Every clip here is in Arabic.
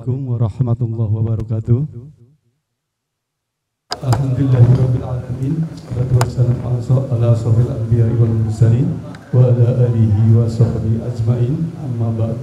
Assalamualaikum warahmatullahi wabarakatuh. Alhamdulillahirabbil alamin. Wassalatu wassalamu ala asyrofil anbiya'i wal mursalin wa ala alihi wa sahbihi ajmain. Amma ba'd.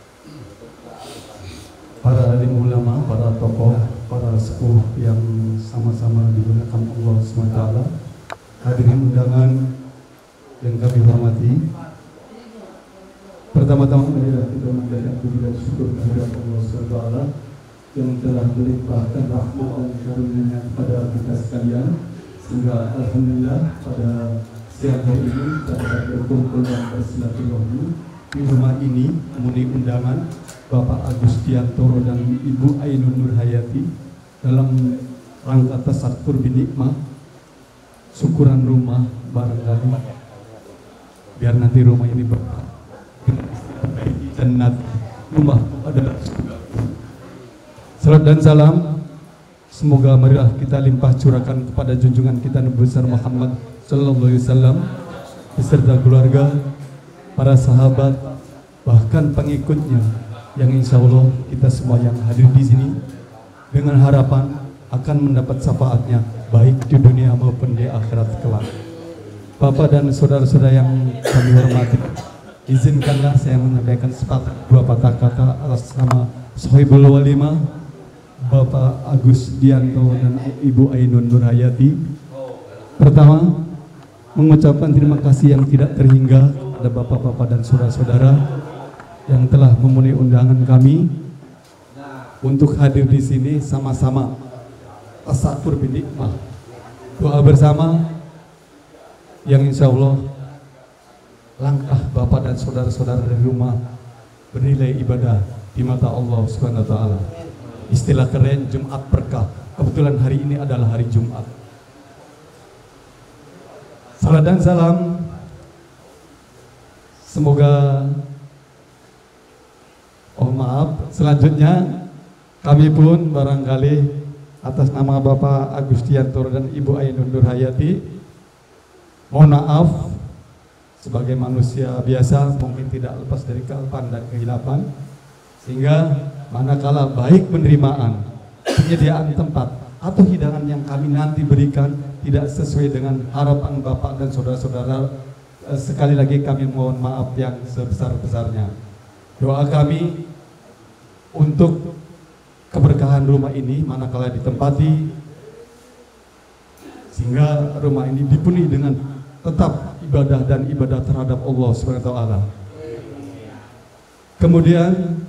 Para alim ulama, para tokoh, para sepuh yang sama-sama digunakan Allah SWT, hadirin undangan yang kami hormati. Pertama-tama marilah kita mengucapkan puji dan syukur kehadirat Allah SWT yang telah melimpahkan rahmat dan karunia-Nya kepada kita sekalian, sehingga alhamdulillah pada siang hari ini kita dapat berkumpul dan bersilaturahmi di rumah ini memenuhi undangan Bapak Agustiantoro dan Ibu Ainun Nurhayati dalam rangka tasakur binikmah syukuran rumah barangkali biar nanti rumah ini berkah. Jannat, rumah adalah surga. Salat dan salam semoga marilah kita limpah curahkan kepada junjungan kita Nabi besar Muhammad sallallahu alaihi wasallam beserta keluarga, para sahabat, bahkan pengikutnya yang insya Allah kita semua yang hadir di sini dengan harapan akan mendapat syafaatnya baik di dunia maupun di akhirat kelak. Bapak dan saudara-saudara yang kami hormati, izinkanlah saya menyampaikan dua patah kata atas nama Sohibul Walimah Bapak Agus Dianto dan Ibu Ainun Nurhayati. Pertama, mengucapkan terima kasih yang tidak terhingga kepada bapak-bapak dan saudara-saudara yang telah memenuhi undangan kami untuk hadir di sini sama-sama tasakur binikmah, doa bersama yang insya Allah langkah bapak dan saudara-saudara dari rumah bernilai ibadah di mata Allah Subhanahu wa taala. Istilah keren Jumat berkah. Kebetulan hari ini adalah hari Jumat. Salam dan salam semoga selanjutnya kami pun barangkali atas nama Bapak Agustiantoro dan Ibu Ainun Nurhayati mohon maaf sebagai manusia biasa mungkin tidak lepas dari kealpaan dan kehilapan, sehingga manakala baik penerimaan, penyediaan tempat atau hidangan yang kami nanti berikan tidak sesuai dengan harapan Bapak dan saudara-saudara, sekali lagi kami mohon maaf yang sebesar-besarnya. Doa kami untuk keberkahan rumah ini manakala ditempati, sehingga rumah ini dipenuhi dengan tetap ibadah dan ibadah terhadap Allah SWT. Kemudian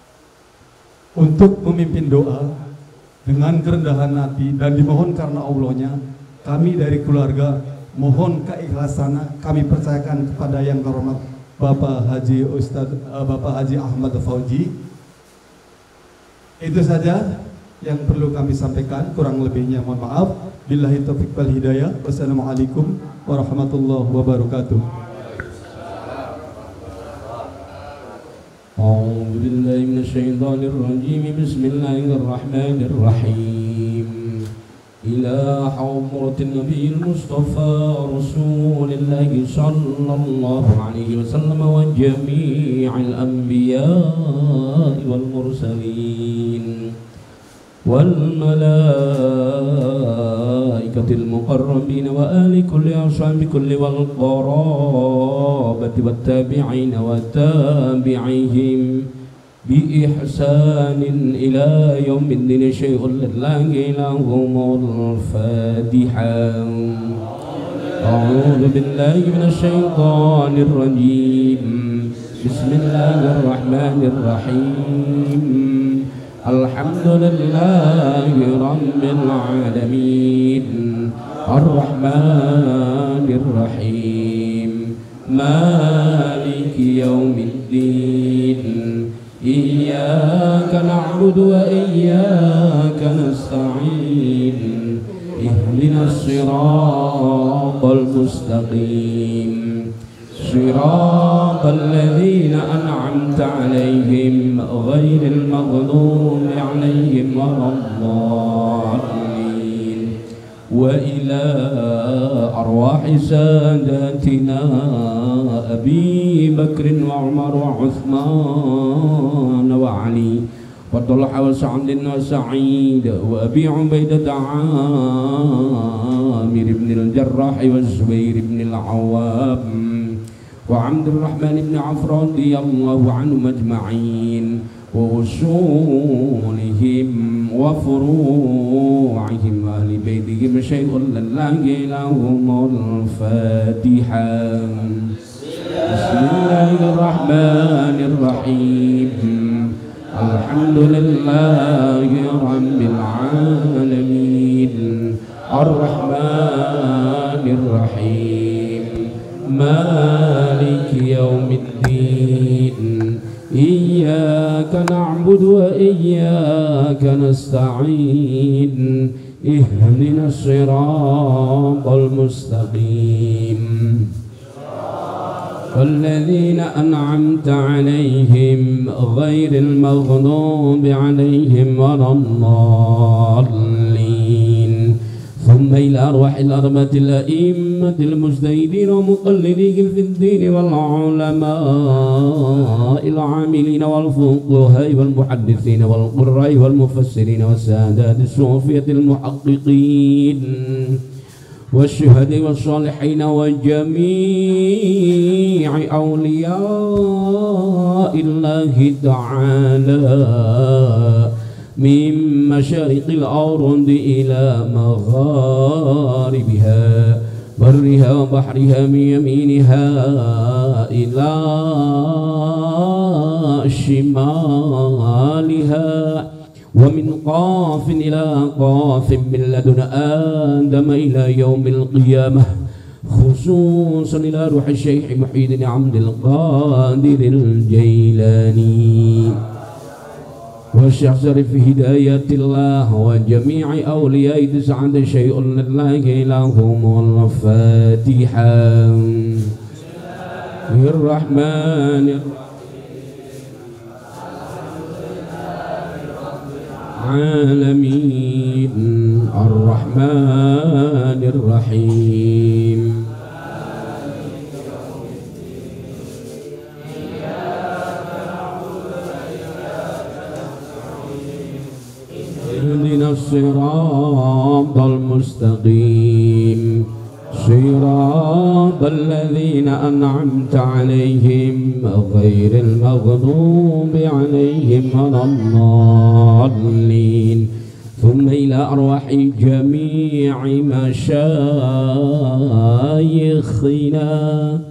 untuk memimpin doa dengan kerendahan hati dan dimohon karena Allahnya, kami dari keluarga mohon keikhlasan kami percayakan kepada yang terhormat Bapak Haji Ahmad Fauji. Itu saja yang perlu kami sampaikan, kurang lebihnya mohon maaf. Billahi taufiq wal hidayah. Wassalamualaikum warahmatullahi wabarakatuh. A'udzu billahi minasyaitonir rajim. Bismillahirrahmanirrahim. Ila hadratin nabiyil mustafa rasulillahi sallallahu alaihi wasallam wa jami'il anbiya'i wal mursalin wal malaikatil muqarrabin wa ali kulli ashabi kulli wal qarabati wat tabi'in wa tabi'ihim bi ihsanin ila yaumiddin syai'un lillahi lahumul fatiha. A'udzu billahi minasy syaithanir rajim. Bismillahirrahmanirrahim. Alhamdulillahi rabbil alamin. Ar-Rahmanir Rahim. Maliki yaumiddin. Iyyaka na'budu wa iyyaka nasta'in. Ihdinas siratal mustaqim. Siratal ladzina an'amta 'alaihim ghairil maghdubi 'alaihim waladdallin. Wa ila arwahi sadatina Abi Bakr wa Umar wa Uthman wa Ali وطلحة وسعد وسعيد وأبي عبيدة عامر بن الجراح والزبير بن العوام وعبد الرحمن بن عوف رضي الله عنهم أجمعين وأصولهم وفروعهم وأهل بيتهم شيء لله لهم الفاتحة. بسم الله الرحمن الرحيم. الحمد لله رب العالمين الرحمن الرحيم مالك يوم الدين إياك نعبد وإياك نستعين اهدنا الصراط المستقيم والذين أنعمت عليهم غير المغضوب عليهم ولا الضالين. ثم إلى أرواح الأربعة الأئمة المجتهدين ومقلدين في الدين والعلماء العاملين والفقهاء والمحدثين والقراء والمفسرين والسادات الصوفية المحققين والشهداء والصالحين وجميع أولياء الله تعالى من مشارق الأرض إلى مغاربها برها وبحرها من يمينها إلى شمالها ومن قاف إلى قاف من لدن آدم إلى يوم القيامة خصوصا إلى روح الشيخ محي الدين عبد القادر الجيلاني والشيخ شريف هداية الله وجميع أولياء تسعد شيء لله لهم الفاتحة. الرحمن العالمين الرحمن الرحيم اهدنا الصراط المستقيم صراط الذين أنعمت عليهم غير المغضوب عليهم ولا الضالين. ثم إلى أرواح جميع مشايخنا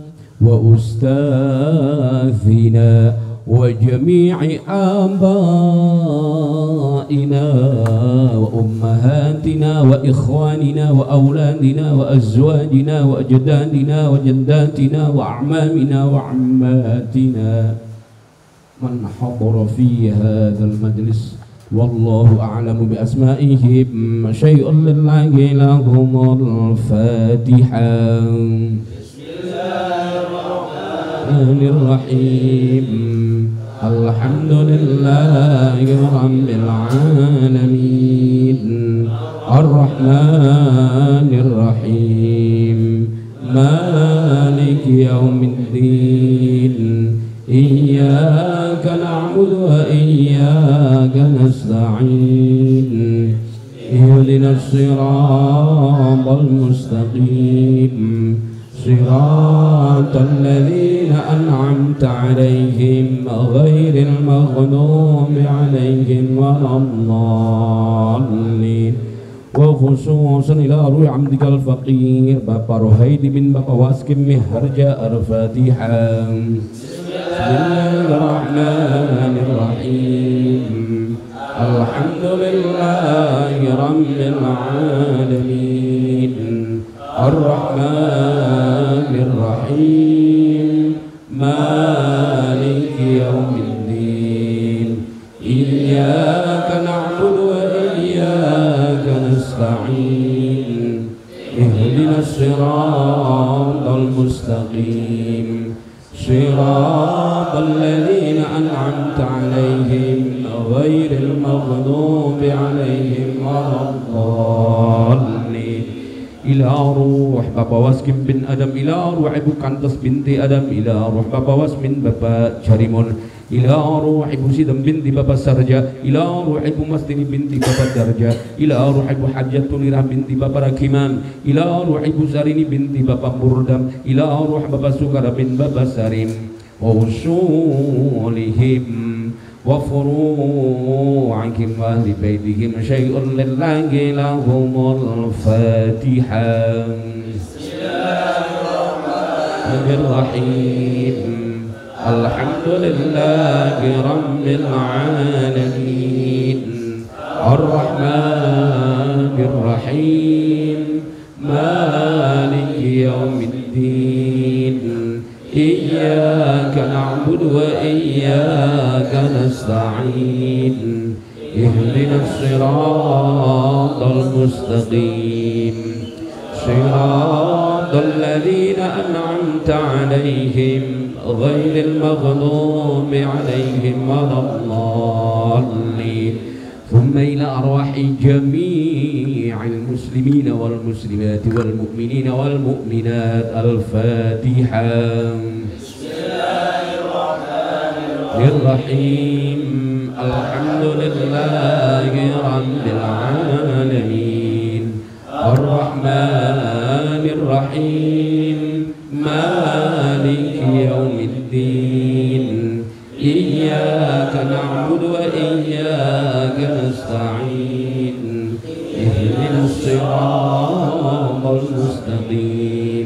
وأستاذنا وجميع آبائنا وأمهاتنا وإخواننا وأولادنا وأزواجنا وأجدادنا وجداتنا وأعمامنا وعماتنا من حضر في هذا المجلس والله أعلم بأسمائهم شيء لله لهم الفاتحة. بسم الله الرحمن الرحيم الحمد لله رب العالمين الرحمن الرحيم مالك يوم الدين إياك نعبد وإياك نستعين اهدنا الصراط المستقيم صراط الذين أنعمت عليهم غير المغضوب عليهم ولا الضالين. وخصوصا إلى روح عبدك الفقير Bapak Rohaidi bin Bapak Waskim Miharja Al-Fatihah. Bismillahirrahmanirrahim. Alhamdulillahi Rabbil Alamin Ar-Rahmanir-Rahim Maliki Yawmiddin Iyyaka na'budu wa iyyaka nasta'in Ihdinas siratal mustaqim صراط الذين أنعمت عليهم غير المغضوب عليهم ولا الضالين. ila ruh Bapak Waskim bin Adam, ila ruh Ibu Kantas binti Adam, ila ruh Bapak Wasmin Bapak Jarimun, ila ruh Ibu Sidam binti Bapak Sarja, ila ruh Ibu Mastini binti Bapak Darja, ila ruh Ibu Hajatulirah binti Bapak Rakiman, ila ruh Ibu Sarini binti Bapak Murdam, ila ruh Bapak Sukara bin Bapak Sarim, wa usulihim wa furu'ihim wa ahli baitihim syai'un lillahi lahumul Fatihah. Bismillahirrahmanirrahim. Alhamdulillahi rabbil alamin. Ar-Rahmanir Rahim. Maliki yaumiddin. Iyyaka na'budu wa iyyaka nasta'in. Ihdinas siratal mustaqim. Siratal ladzina an'amta 'alaihim ghairil maghdubi 'alaihim waladdallin. ثم إلى أرواح جميع المسلمين والمسلمات والمؤمنين والمؤمنات الفاتحة. بسم الله الرحمن الرحيم. الحمد لله رب العالمين الرحمن الرحيم مالك يوم الدين إياك نعبد وإياك نستعين اهدنا الصراط المستقيم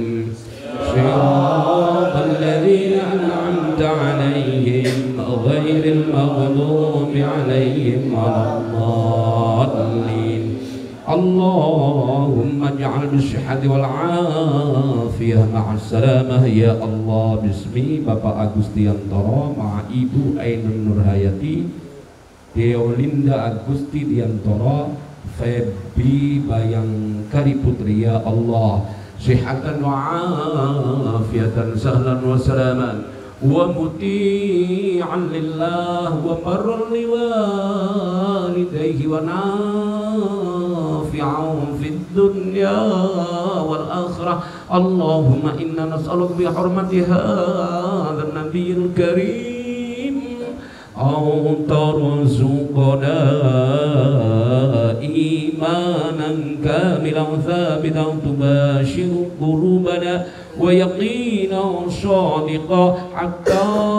صراط الذين أنعمت عليهم غير المغضوب عليهم ولا الضالين. اللهم اجعل بالصحة والعافية مع السلامة يا الله. Bismi Bapak Agustiantoro ma Ibu Ainun Nurhayati, Deolinda Agusti Diantoro, Febi Bayangkari Putri ya Allah. Sihatan wa afiatan sahlan wa salaman wa muti'an lillah wa barran liwalidayhi wa nafi'an fid dunya wal akhirah. Allahumma inna nas'aluka bi hurmati hadzal nabiyil karim aw tarzuqna imanan kamilan thabitan tubashiru qulubana wa yaqinan sadiqan hatta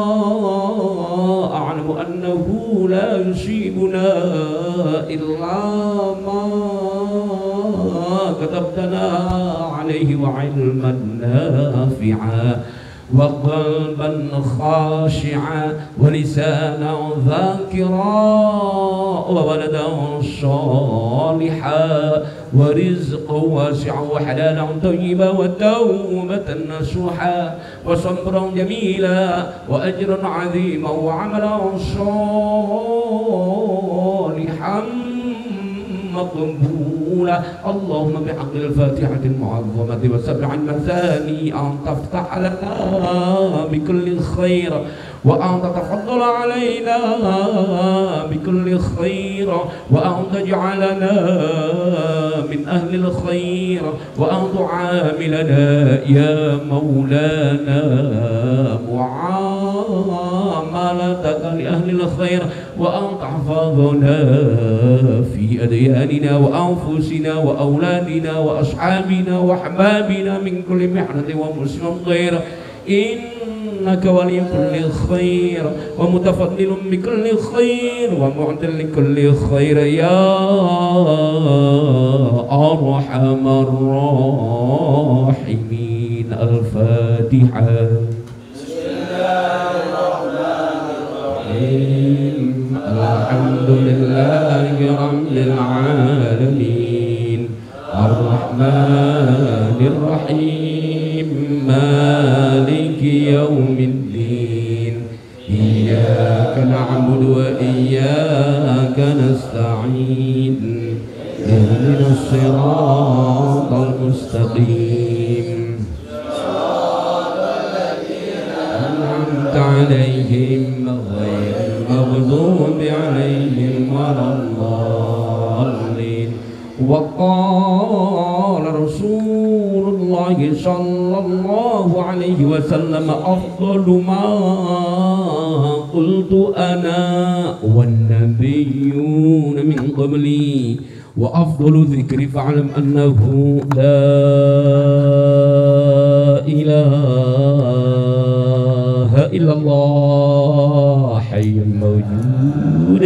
a'lamu annahu la yusibuna illa ma katabtana alayhi wa ilman nafi'a wa qalban khashi'a wa lisanan dhakira wa waladan salihan wa rizqan wasi'an wa halalan tayyiban wa tawbatan nasuha wa sabran jamila wa ajran 'aziman wa 'amalan salihan مقبولة. اللهم بحق الفاتحة المعظمة وسبع المثاني أن تفتح لنا بكل خير وأن تتفضل علينا بكل خير وأن تجعلنا من أهل الخير وأن تعاملنا يا مولانا معاملتك لأهل الخير وأن تحفظنا في أدياننا وأنفسنا وأولادنا وأصحابنا وأحبابنا من كل محنة ومسلم غير إنك ولي كل خير ومتفضل بكل خير ومعطي لكل خير يا أرحم الراحمين. الفاتحة. بسم الله الرحمن الرحيم. الحمد لله رب العالمين الرحمن الرحيم مالك يوم الدين إياك نعبد وإياك نستعين اهدنا الصراط المستقيم صراط الذين أنعمت عليهم غير المغضوب عليهم ولا الضالين. وقال Rasulullah sallallahu alaihi wasallam afdalu ma qultu ana wan nabiyyun min qabli wa afdalu dhikri fa'lam annahu la ilaha illallah hayyul mawjud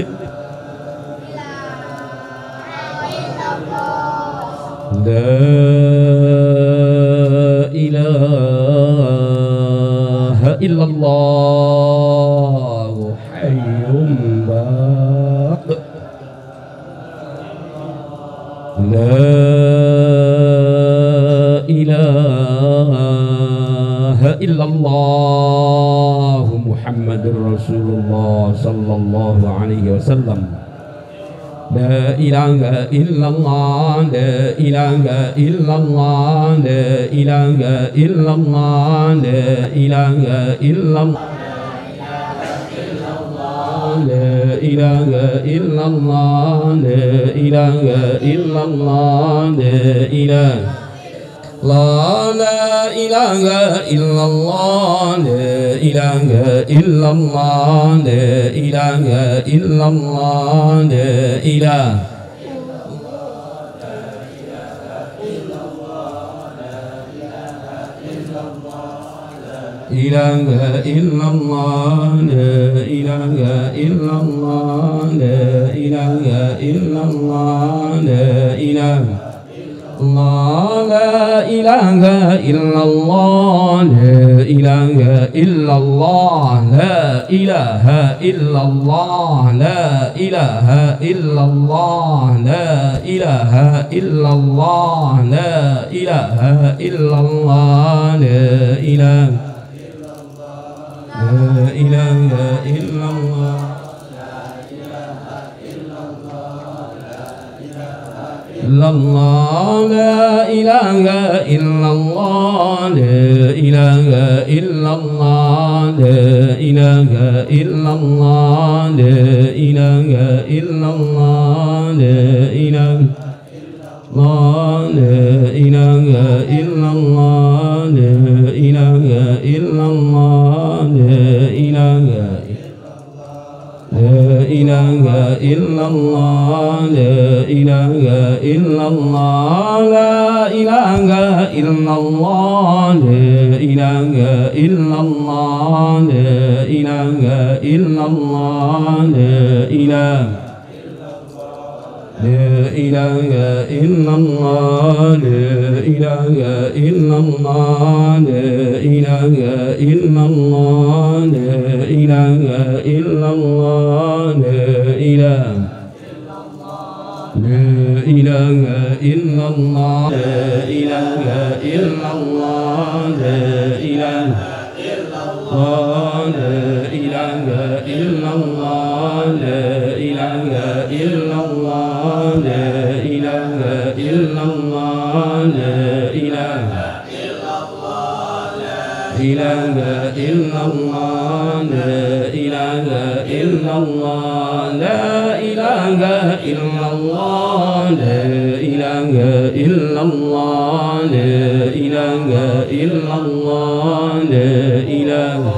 la ilaha illallah hayyun baqi la ilaha illallah Muhammadur Rasulullah sallallahu alaihi wasallam. La ilaha illallah, la ilaha illallah, la ilaha illallah, la ilaha illallah, la ilaha illallah, la ilaha illallah, la ilaha La ilaha illallah, la ilaha illallah, la ilaha illallah, la ilaha ilaha illallah, la ilaha illallah, la ilaha illallah, la ilaha La ilaha illallah, la ilaha illallah, la ilaha illallah, la ilaha illallah, la ilaha illallah, la ilaha illallah, la ilaha illallah. La ilaha illallah, la ilaha illallah, la ilaha illallah, la ilaha illallah, la ilaha illallah, la ilaha illallah, la ilaha La ilaha illallah, la ilaha illallah, la ilaha illallah, la ilaha illallah, la ilaha illallah, la ilaha La ilaha illallah, la ilaha illallah, la ilaha illallah, la ilaha illallah, la ilaha illallah, la ilaha illallah, la ilaha La ilaha illallah, la ilaha illallah, la ilaha illallah, la ilaha ilaha illallah, la ilaha illallah, la ilaha illallah, la ilaha illallah, la ilaha illallah, la ilaha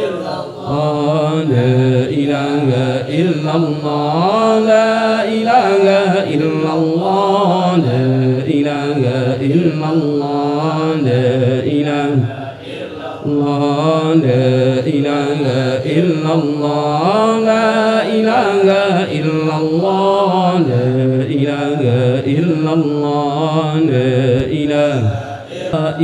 La ilaha illallah, la ilaha illallah, la ilaha illallah, la ilaha La ilaha illallah, la ilaha illallah, la ilaha illallah, la ilaha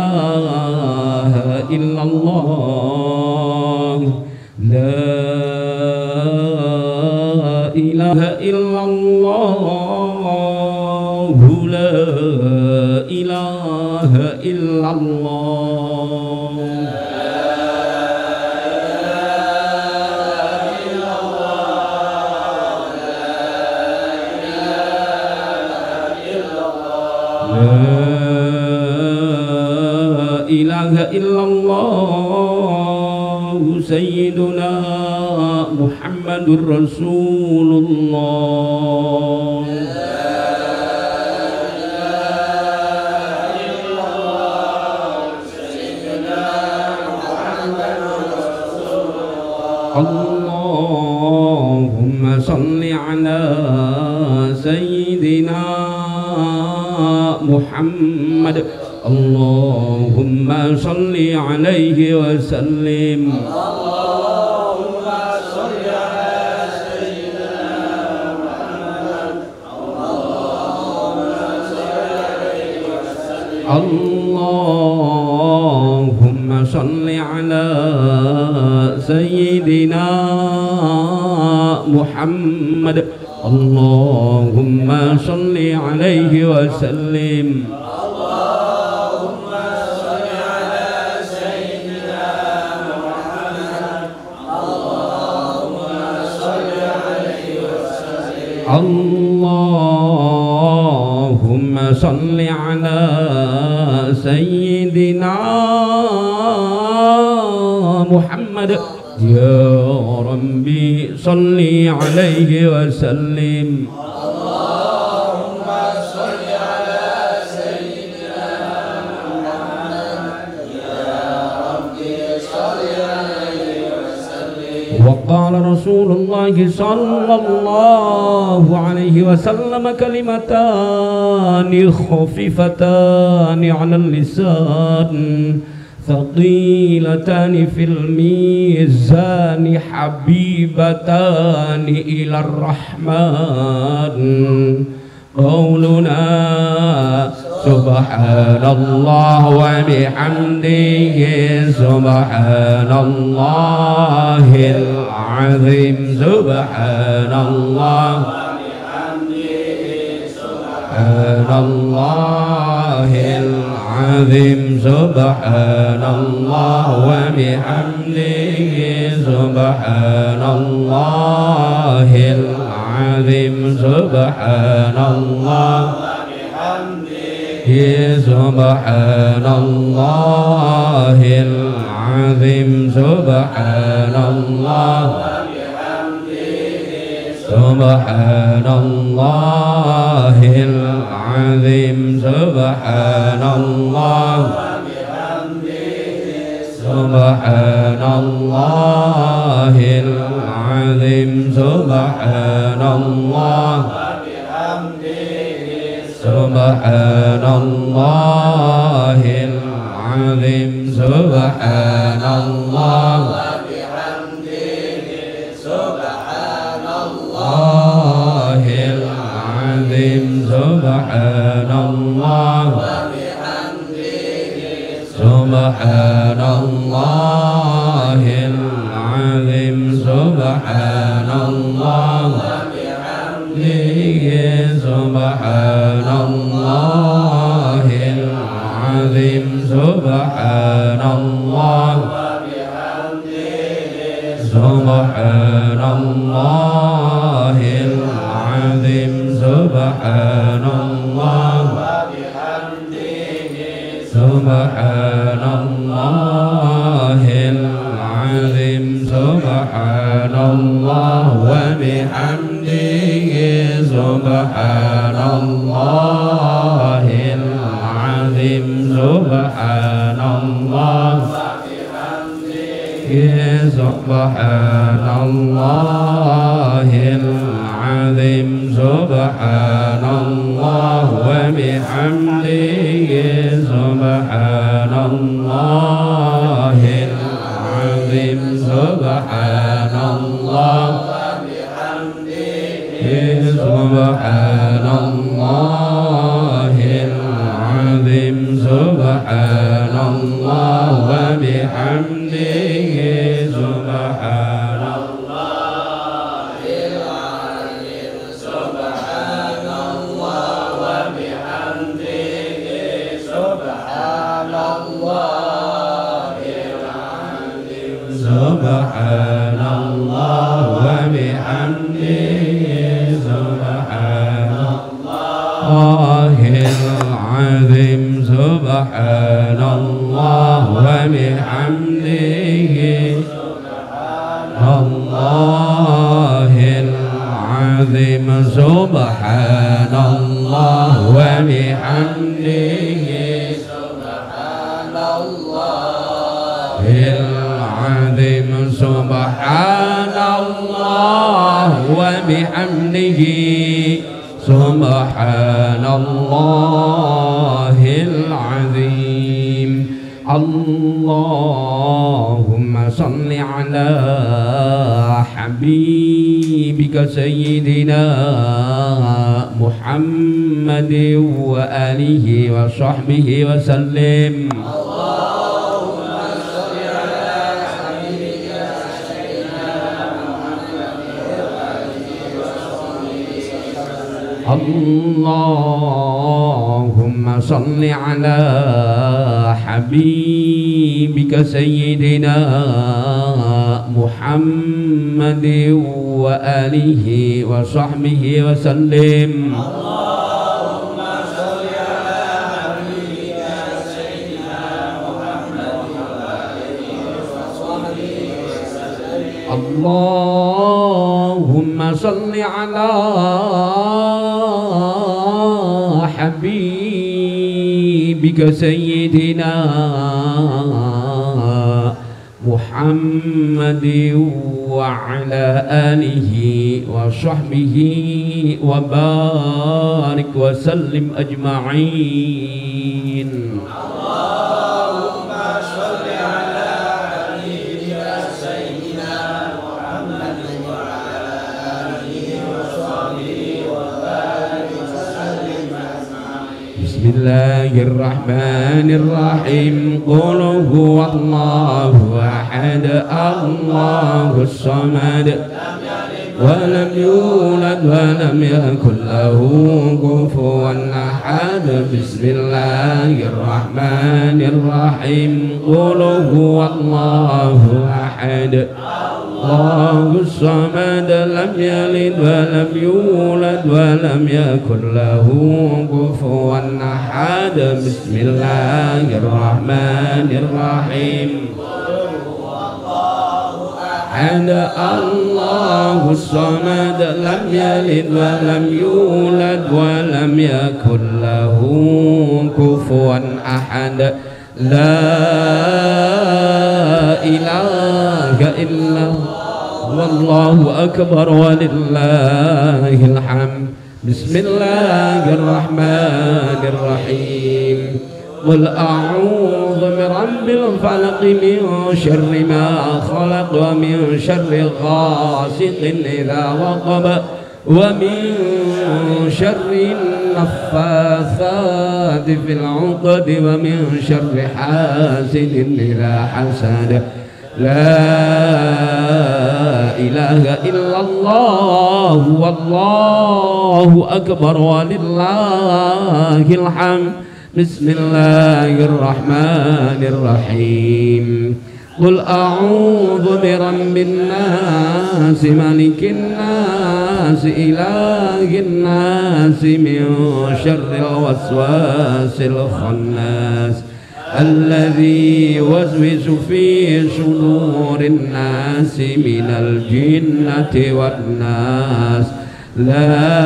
illallah, la ilaha illallah, la ilaha illallah. ilaha illallah Sayyiduna Muhammadur Rasulullah. اللهم صل على سيدنا محمد اللهم صل عليه وسلم اللهم صل على سيدنا محمد اللهم صل عليه وسلم اللهم صل على سيدنا محمد اللهم صل عليه وسلم اللهم صل على سيدنا محمد يا ربي صل عليه وسلم اللهم صل على سيدنا محمد يا ربي صل عليه وسلم وقال رسول الله صلى الله عليه وسلم كلمتان خفيفتان على اللسان ثقيلتان في الميزان حبيبتان إلى الرحمن قولنا سبحان الله وبحمده سبحان الله العظيم سبحان الله سبحان الله العظيم سبحان الله وبحمده سبحان الله العظيم سبحان الله سبحان الله العظيم سبحان الله سبحان الله العظيم سبحان الله سبحان الله العظيم سبحان الله سبحان الله العظيم سبحان الله سبحان الله العظيم سبحان الله سبحان الله العظيم سبحان الله سبحان الله العظيم سبحان الله سبحان الله العظيم سبحان الله سبحان الله العظيم سبحان الله وبحمده سبحان الله العظيم سبحان الله سبحان الله العظيم سبحان الله وبحمده سبحان الله العظيم سبحان الله سبحان الله العظيم سبحان الله وبحمده سبحان الله العظيم سبحان الله وبحمده سبحان الله العظيم سبحان الله وبحمده سبحان الله العظيم سبحان الله وبحمده سبحان الله العظيم سبحان الله وبحمده سبحان الله العظيم سبحان وبحمده سبحان الله العظيم. اللهم صل على حبيبك سيدنا محمد وآله وصحبه وسلم. اللهم صل على حبيبك سيدنا محمد وآله وصحبه وسلم. اللهم صل على حبيبك سيدنا محمد وآله وصحبه وسلم. اللهم صل على حبيبك سيدنا محمد وعلى آله وصحبه وبارك وسلم أجمعين. اللهم صل على حبيبك سيدنا محمد وعلى آله وصحبه وبارك وسلم أجمعين. بسم الله الرحمن الرحيم. قل هو الله أحد الله الصمد ولم يولد ولم يكن له كفوا أحد. بسم الله الرحمن الرحيم. قل هو الله أحد الله الصمد لم يلد ولم يولد ولم يكن له كفوا أحد. بسم الله الرحمن الرحيم. أحد الله الصمد لم يلد ولم يولد ولم يكن له كفوا أحد. لا إله إلا والله أكبر ولله الحمد. بسم الله الرحمن الرحيم. قل أعوذ برب الفلق من شر ما خلق ومن شر غاسق إذا وقب ومن شر النفاثات في العقد ومن شر حاسد إذا حسد. لا إله إلا الله والله أكبر ولله الحمد. بسم الله الرحمن الرحيم. قل أعوذ برب الناس ملك الناس إله الناس من شر الوسواس الخناس الذي يوسوس في صدور الناس من الجنة والناس. لا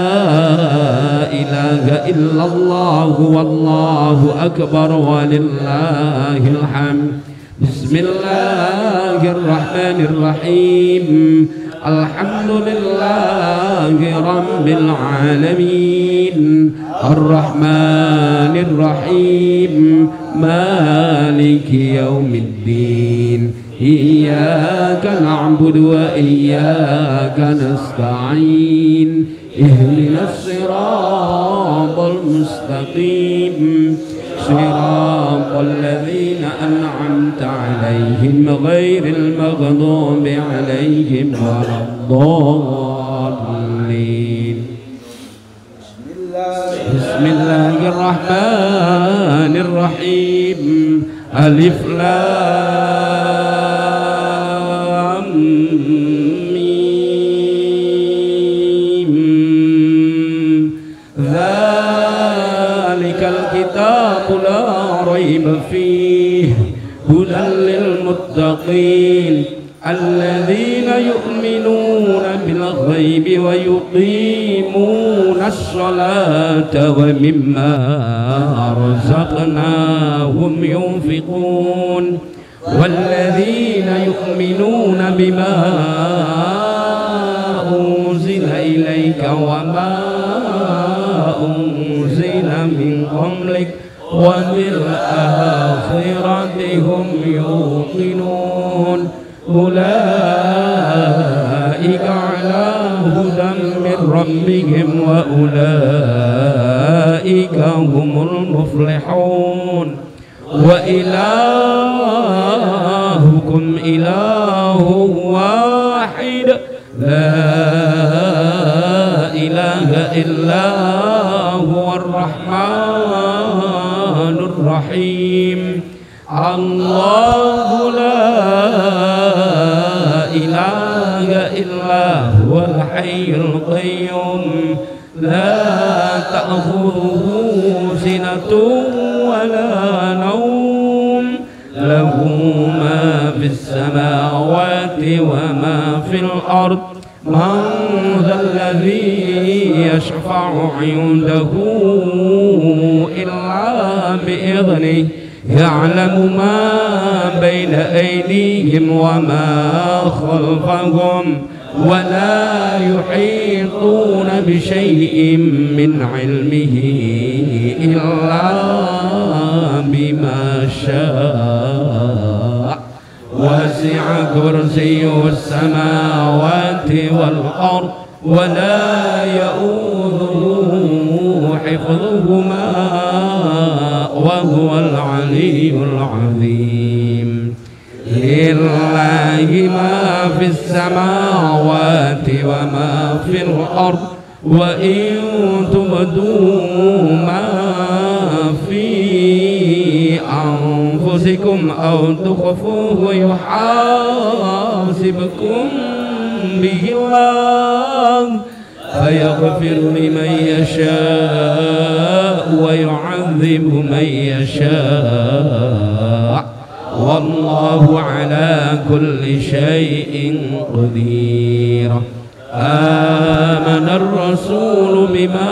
إله إلا الله والله أكبر ولله الحمد. بسم الله الرحمن الرحيم. الحمد لله رب العالمين الرحمن الرحيم مالك يوم الدين. إياك نعبد وإياك نستعين. اهدنا الصراط المستقيم صراط الذين أنعمت عليهم غير المغضوب عليهم ولا الضالين. بسم الله الرحمن الرحيم. ألف لام ميم. ذلك الكتاب لا ريب فيه هدى للمتقين الذين يؤمنون بالغيب ويقيمون الصلاة ومما رزقناهم ينفقون والذين يؤمنون بما وما أنزل من قبلك وبالآخرة هم يوقنون أولئك على هدى من ربهم وأولئك هم المفلحون وإلهكم إله واحد لا إله إلا هو الرحمن الرحيم الله لا إله إلا هو الحي القيوم لا تأخذه سنة ولا نوم له ما في السماوات وما في الأرض من ذا الذي يشفع عنده إلا بإذنه يعلم ما بين أيديهم وما خلفهم ولا يحيطون بشيء من علمه إلا بما شاء وسع كرسيه السماوات والأرض ولا يؤوده حفظهما وهو العلي العظيم لله ما في السماوات وما في الأرض وإن تبدوا ما في أنفسكم أو تخفوه يحاسبكم به الله فيغفر لمن يشاء ويعذب من يشاء والله على كل شيء قدير آمن الرسول بما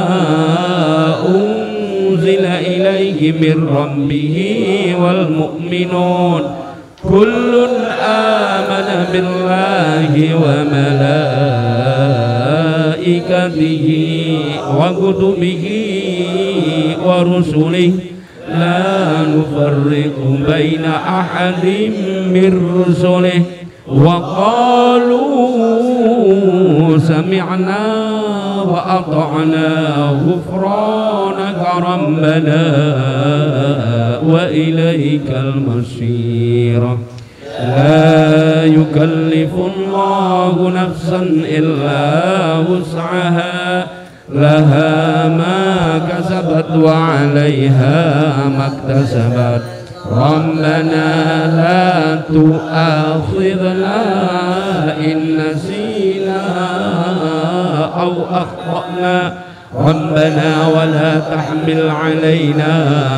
أنزل إليه من ربه والمؤمنون كل آمن بالله وملائكته وكتبه ورسله لا نفرق بين أحد من رسله وقالوا سمعنا وأطعنا غفرانك ربنا وإليك المصير لا يكلف الله نفسا إلا وسعها لها ما كسبت وعليها ما اكتسبت ربنا لا تؤاخذنا إن نسينا أو أخطأنا ربنا ولا تحمل علينا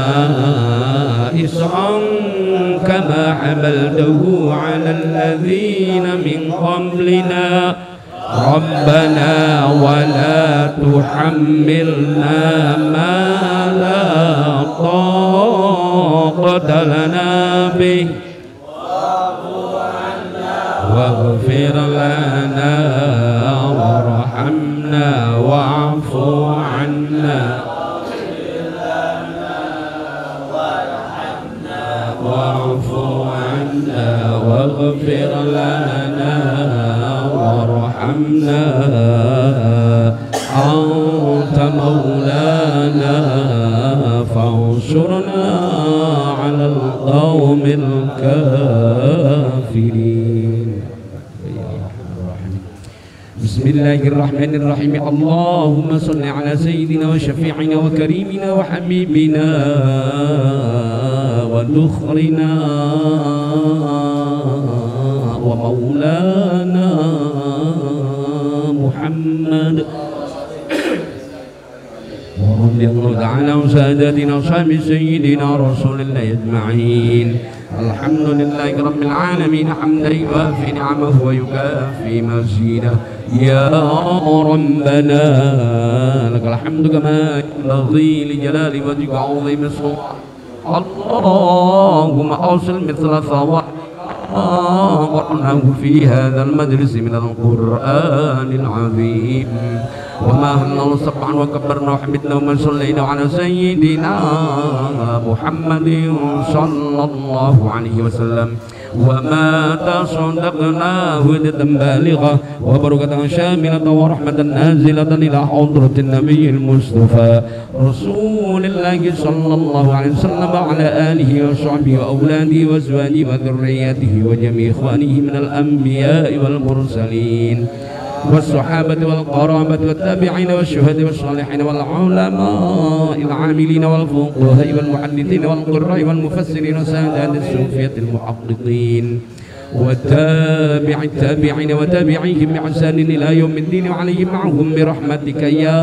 إصرا كما حملته على الذين من قبلنا ربنا ولا تحملنا ما لا طاقة لنا به واغفر لنا وارحمنا واعف عنا واعف عنا واغفر لنا وارحمنا أنت مولانا فانصرنا على القوم الكافرين. بسم الله الرحمن الرحيم اللهم صل على سيدنا وشفيعنا وكريمنا وحبيبنا ودخرنا ومولانا محمد ورضي الله تعالى عن ساداتنا وصحب سيدنا رسول الله أجمعين. الحمد لله رب العالمين حمدا يوافي نعمه ويكافي مزيده. يا ربنا لك الحمد كما ينبغي لجلال وجهك وعظيم سلطانك. اللهم أوصل مثل ثواب قرأناه في هذا المجلس من القرآن العظيم. وما همنا صبعا وكبرنا وحمدنا ومن صلينا على سيدنا محمد صلى الله عليه وسلم وما تصدقنا ودة بالغة وبركة شاملة ورحمة نازلة إلى حضرة النبي المصطفى رسول الله صلى الله عليه وسلم وعلى آله وصحبه وأولاده وأزواجه وذريته وجميع إخوانه من الأنبياء والمرسلين والصحابة والقرابة والتابعين والشهداء والصالحين والعلماء العاملين والفقهاء والمحدثين والقراء والمفسرين وسادات الصوفية المحققين التابعين وتابعيهم بإحسان إلى يوم الدين وعليهم معهم برحمتك يا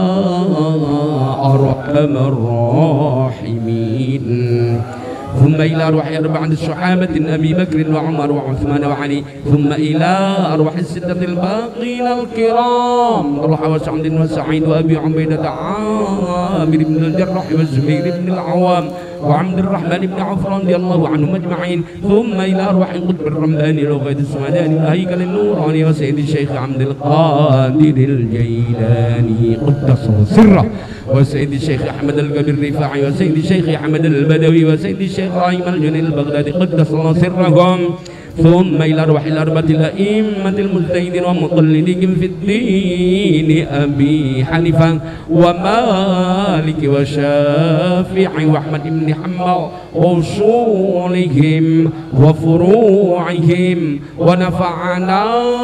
أرحم الراحمين ثم إلى أرواح أربعة الصحابة أبي بكر وعمر وعثمان وعلي ثم إلى أرواح الستة الباقين الكرام طلحة وسعد وسعيد وأبي عبيدة عامر بن الجراح والزبير بن العوام وعبد الرحمن بن عوف رضي الله عنهم أجمعين ثم إلى أرواح القطب الرماني الغيث السمداني الهيكل النوراني وسيد الشيخ عبد القادر الجيلاني قدس سره وسيد الشيخ أحمد القبير الرفاعي وسيد الشيخ أحمد البدوي وسيد الشيخ رايم الجني البغدادي قدس الله سرهم ثم إلى أرواح الأربعة الأئمة المجتهدين ومقلدين في الدين أبي حنيفة ومالك وشافعي وأحمد بن حنبل وأصولهم وفروعهم ونفعنا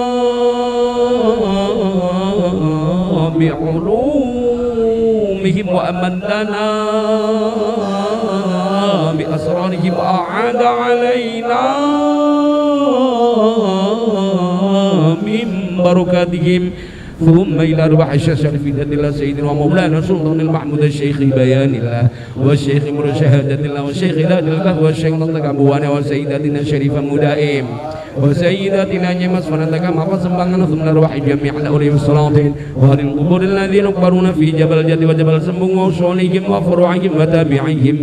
بعلومهم وأمدنا بأسرارهم وأعاد علينا من بركاتهم ثم إلى أرواح الشيخ شريف الله سيدنا ومولانا سلطان المحمود الشيخ بيان الله والشيخ مر شهادة الله والشيخ ذات الله والشيخ نطق أبوانا وسيداتنا الشريفة مدائم وسيداتنا نيمس فنتك ما فسبحنا ثم أرواح جميع الأولياء والصالحين وأهل القبور الذين يقبرون في جبل جد وجبل سمبو وصولهم وفروعهم وتابعيهم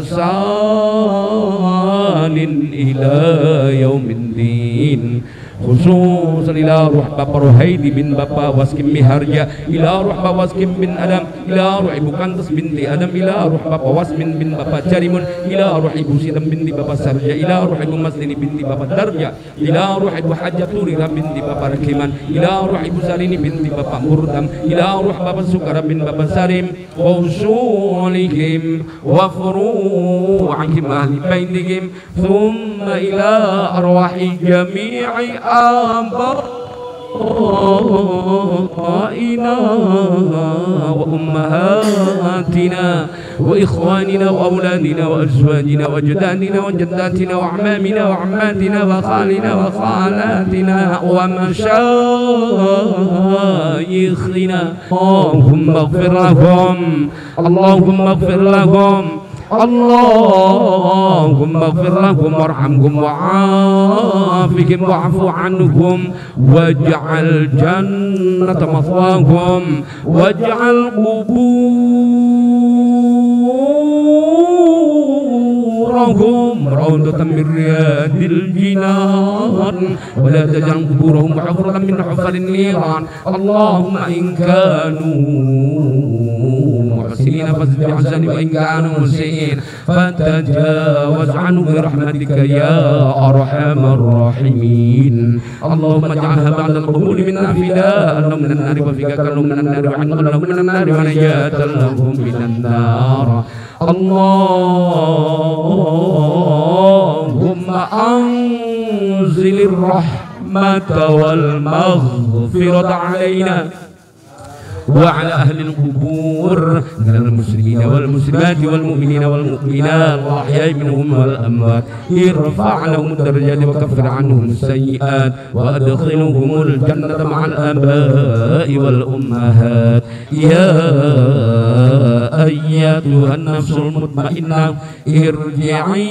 بإحسان إلى يوم الدين khususan ila ruh Bapak Rohaidi bin Bapak Waskim Miharja, ila ruh Bapak Waskim bin Adam, ila ruh Ibu Kantas binti Adam, ila ruh Bapak Wasmin bin Bapak Jarimun, ila ruh Ibu Sidam binti Bapak Sarja, ila ruh Ibu Maslini binti Bapak Darja, ila ruh Ibu Hajatulira binti Bapak Rakiman, ila ruh Ibu Salini binti Bapak Murdam, ila ruh Bapak Sukara bin Bapak Sarim, wa usulihim wa furu'ihim ahli baitihim, thumma ila arwahi jami'i آبائنا وأمهاتنا وإخواننا وأولادنا وأزواجنا وأجدادنا وجداتنا وأعمامنا وعماتنا وخالنا وخالاتنا ومشايخنا اللهم اغفر لهم اللهم اغفر لهم اللهم اغفر لهم وارحمهم وعافهم واعف عنهم واجعل جنة مثواهم واجعل قبورهم روضة من رياض الجنان ولا تجعل قبورهم حفرة من حفر النيران اللهم إن كانوا محسنين فازد بإحسانهم وإن كانوا مسيئين فتجاوز عنهم برحمتك يا أرحم الراحمين اللهم اجعلها بعد القبول منا فداء لهم من النار وفكاك لهم من النار وعنقا لهم من النار ونجاة لهم من النار اللهم أنزل الرحمة والمغفرة علينا وعلى أهل القبور من المسلمين والمسلمات والمؤمنين والمؤمنات والأحياء منهم والأموات ارفع لهم الدرجات وكفر عنهم السيئات وأدخلهم الجنة مع الآباء والأمهات يا أيتها النفس المطمئنة ارجعي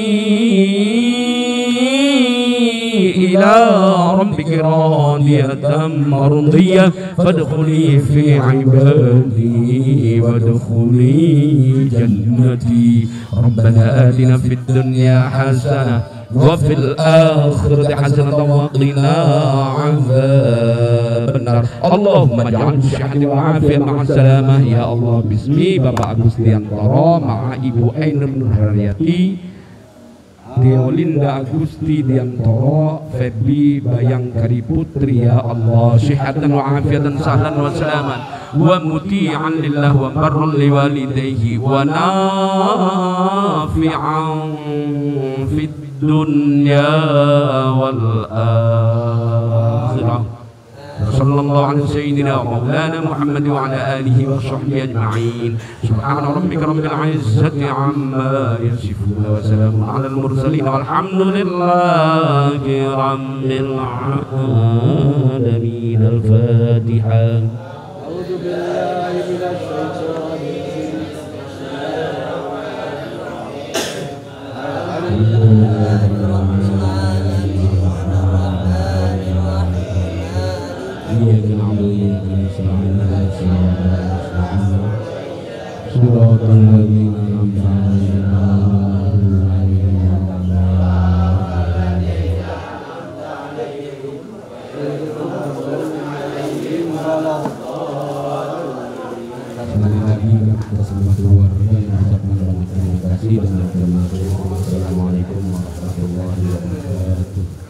إلى ربك راضية مرضية فادخلي في عبادي وادخلي جنتي ربنا آتنا في الدنيا حسنة وفي الآخرة حسنة وقنا عذاب benar. Allahumma ja'al syahdi wal afiyah ma'as salamah. Ya Allah, bismi Bapak Agustiantoro ma'a Ibu Ainur Nurharyati, Deolinda Agusti Diantoro, Febri Bayangkari Putri. Ya Allah, syihatan wa afiatan sahlan wa salaman wa muti'an lillah wa barran liwalidayhi wa nafi'an fid dunya wal akhirah. Sallallahu alaihi sayyidina wa maulana Muhammad wa ala alihi wa sahbihi ajma'in. Subhana rabbika rabbil izzati amma yasifun wa salamun alal mursalin walhamdulillahi rabbil alamin. Al-Fatihah. A'udzu billahi minasy syaithanir إياك نعبد وإياك نستعين صراط الذين أنعمت Sekali lagi kita semua keluarga mengucapkan banyak terima kasih dan assalamualaikum warahmatullahi wabarakatuh.